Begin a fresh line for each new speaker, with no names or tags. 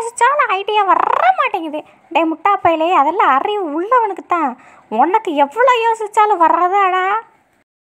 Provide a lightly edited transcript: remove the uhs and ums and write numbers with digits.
யோசித்தாலும் idea வர மாட்டேங்குது. டே முட்டாப்பையிலே, அதெல்லாம் அறிவு உள்ளவனுக்கு தான். உனக்கு எவ்வளோ யோசித்தாலும் வர்றதாடா.